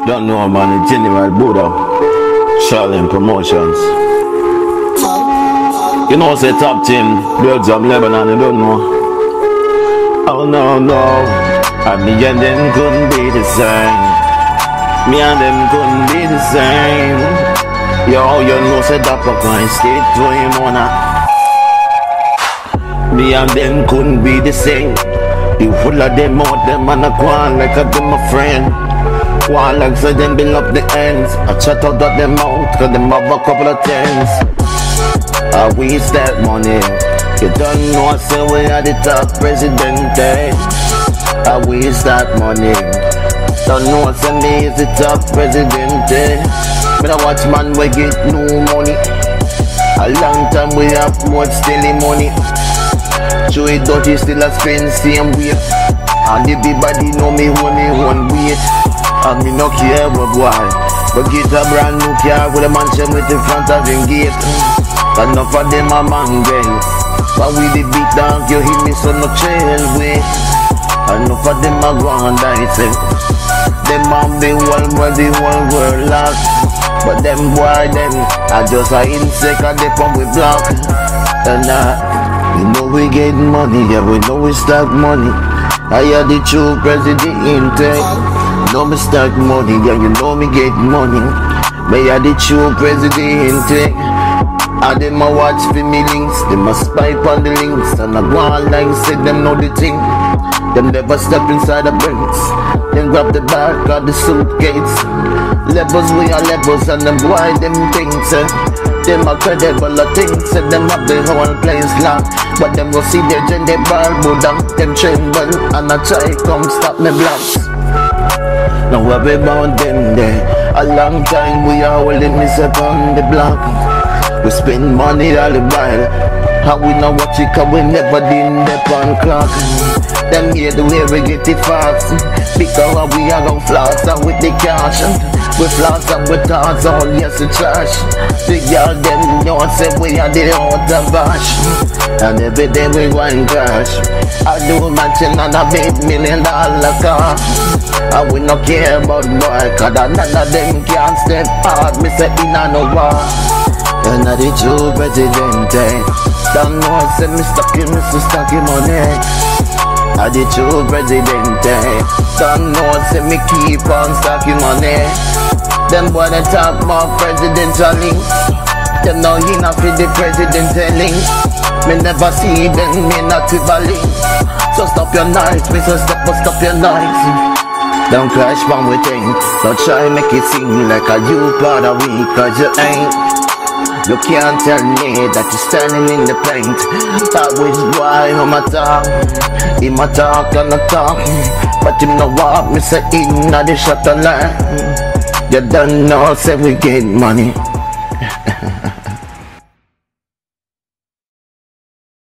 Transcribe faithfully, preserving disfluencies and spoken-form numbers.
Don't know man, the General Buddha, Charlene Promotions. You know, say top team, Birds of Lebanon, you don't know. Oh no, no, and me and them couldn't be the same. Me and them couldn't be the same. Yo, you know, say that I stay to him on a. Me and them couldn't be the same. You full of them out, them and I go on like I do my friend. One like so them build up the ends. I chat out of them out, cause them have a couple of tens. I waste that money. You don't know I say we are the top president, eh? I waste that money. Don't know I say me is the top president, eh? When I watch man we get no money. A long time we have more stealing money. Show it dirty still I spend same way. And the big body know me only one weight. And me no care what why. But get a brand new car with a mansion with the front of the gate. Enough of them a mangle. But with the big dog you hit me so no trail way. Enough of them a go and die say. Them man the one where the whole world lost. But them boy them I just a insect and they pump with block. And uh, you know we get money, yeah we know we stack money. I am the true president in tech. Know me stack money, yeah you know me get money. Me are the true president. And them a watch for me links, them a spy on the links. And I go online say them know the thing. Them never step inside the banks. Them grab the back of the suitcase. Levels we are levels and them boy them things. Eh. Them a credible a things, and them have the whole place locked. But them go see their gender bar down. Them tremble and I try come stop me blocks. Now worry about them there. A long time we are holding this up on the block. We spend money all the while. How we know what you cause we never did the on clock. Them here the way we get it fast. Because we are gon' floss out with the cash. We floss out with thoughts all yes to trash. The girl them know say we are the out of bash. And every day we want cash. I do mansion and a big million dollar car. I will not care about boy, cause none of them can step hard. Me say in a no war. And I the true president, eh? Don't know I say me stuck in, me so stuck in money. I the true president, eh? Don't know I say me keep on stacking money. Them boy they talk more presidential links. Them know he not fit the president telling. Me never see them, me not equivalent. So stop your noise, me so stop, stop your noise. Don't crash one with thing. Don't try make it seem like a you part of we, cause you ain't. You can't tell me that you're standing in the paint. That was why I'm a talk. Him a talk and a talk. But him no walk, me say in the shot a line. You don't know, say we get money.